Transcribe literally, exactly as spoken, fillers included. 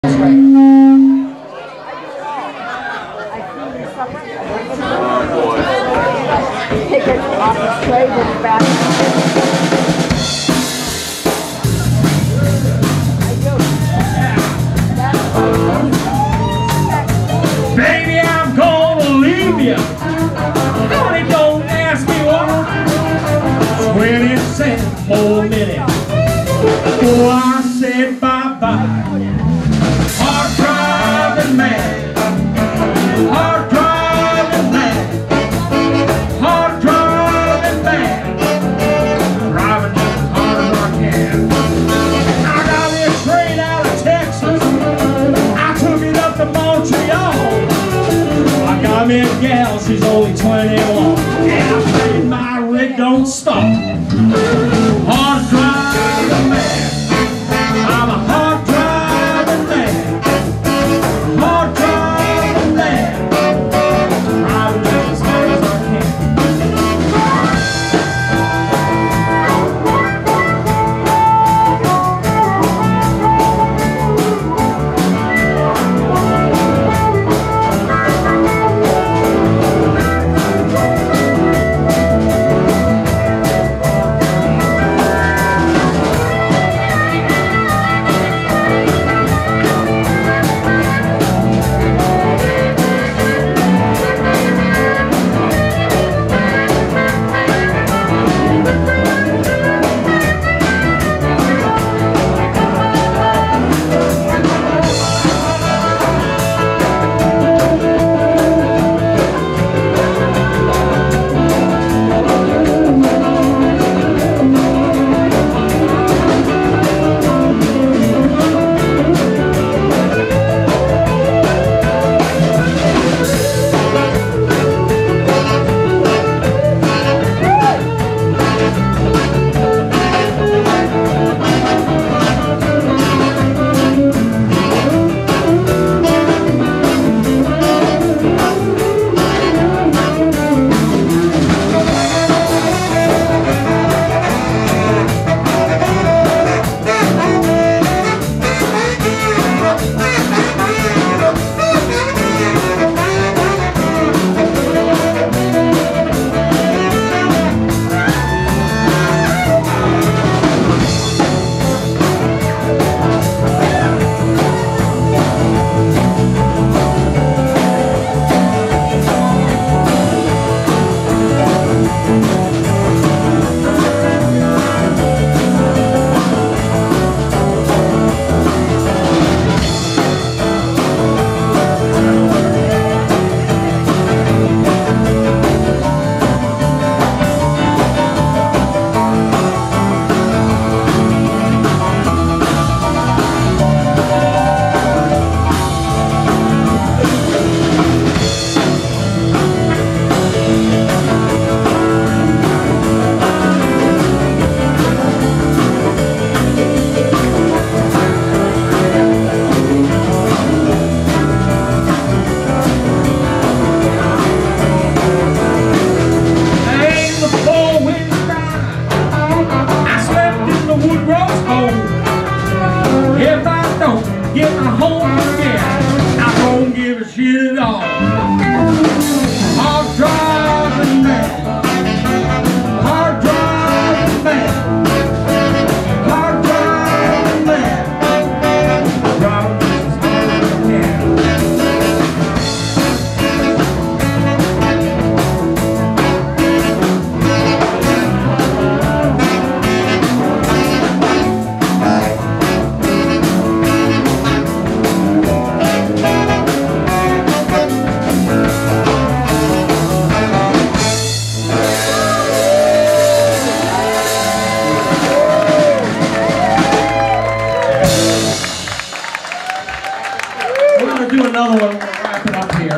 Take it off the tray with the back. Baby, I'm gonna leave you. Honey, don't ask me why. twenty cents for a minute before I said bye-bye. Hard driving man, hard driving man, hard driving man, driving just as hard as I can. I got this train out of Texas, I took it up to Montreal. I got me a gal, she's only twenty-one, and I played my rig don't stop. Hard driving man, I'm a hard driving man, hard driving man, driving just as hard as I can. Get my home again, I don't give a shit at all.